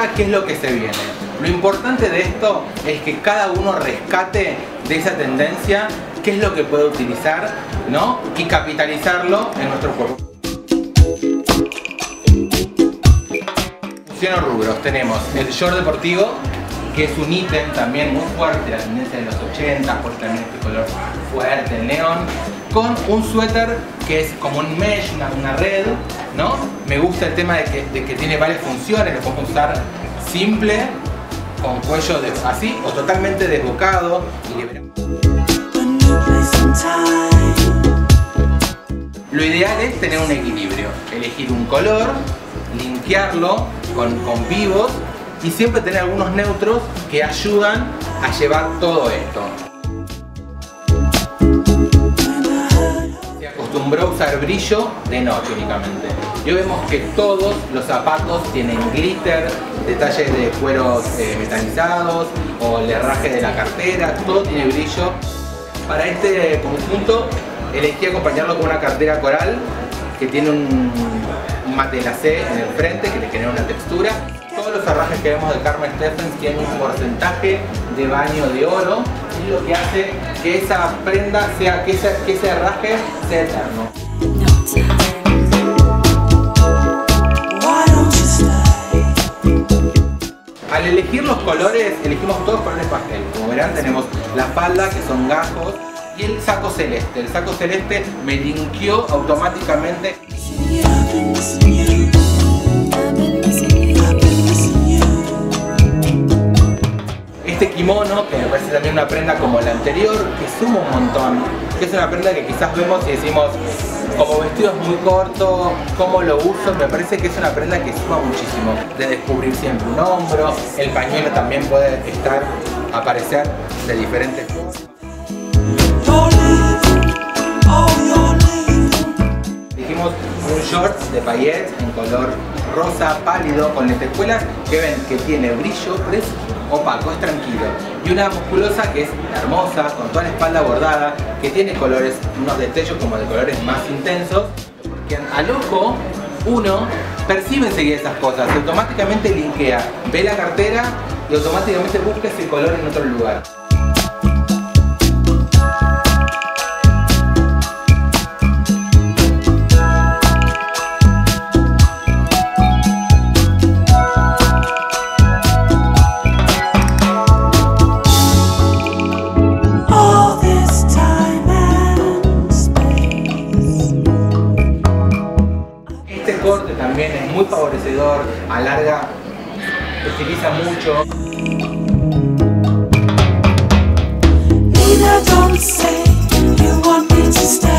ahora, ¿qué es lo que se viene? Lo importante de esto es que cada uno rescate de esa tendencia qué es lo que puede utilizar, ¿no? Y capitalizarlo en nuestro cuerpo. Función o rubros. Tenemos el short deportivo, que es un ítem también muy fuerte, la tendencia de los 80, por también este color fuerte, el neón, con un suéter que es como un mesh, una red, ¿no? Me gusta el tema de que tiene varias funciones, lo podemos usar simple, con cuello así, o totalmente desbocado. Lo ideal es tener un equilibrio, elegir un color, linkearlo con vivos y siempre tener algunos neutros que ayudan a llevar todo esto. Se acostumbró a usar brillo de noche únicamente. Y hoy vemos que todos los zapatos tienen glitter, detalles de cueros metalizados o el herraje de la cartera, todo tiene brillo. Para este conjunto elegí acompañarlo con una cartera coral que tiene un mate glacé en el frente que le genera una textura. Todos los herrajes que vemos de Carmen Steffens tienen un porcentaje de baño de oro y lo que hace que esa prenda sea, que ese herraje sea eterno. Al elegir los colores, elegimos todos colores pastel. Como verán, tenemos la falda, que son gajos, y el saco celeste. El saco celeste me linkeó automáticamente. Este kimono, que me parece también una prenda como la anterior, que suma un montón, que es una prenda que quizás vemos y decimos, como vestido es muy corto, ¿cómo lo uso? Me parece que es una prenda que suma muchísimo, de descubrir siempre un hombro, el pañuelo también puede aparecer de diferentes formas. Dijimos un short de paillettes en color rosa pálido con lentejuelas que ven que tiene brillo, pero es opaco, es tranquilo. Y una musculosa que es hermosa, con toda la espalda bordada, que tiene colores, unos destellos como de colores más intensos, que al ojo uno percibe enseguida esas cosas, automáticamente linkea, ve la cartera y automáticamente busca ese color en otro lugar. También es muy favorecedor, alarga, estiliza mucho. Nina, don't say you want me to stay.